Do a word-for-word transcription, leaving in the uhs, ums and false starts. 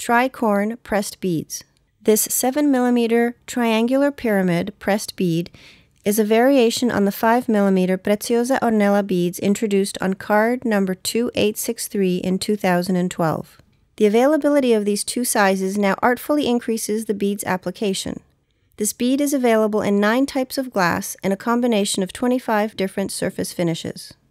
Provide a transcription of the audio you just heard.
Tricorne pressed beads. This seven millimeter triangular pyramid pressed bead is a variation on the five millimeter Preciosa Ornela beads introduced on card number two eight six three in two thousand twelve. The availability of these two sizes now artfully increases the bead's application. This bead is available in nine types of glass and a combination of twenty-five different surface finishes.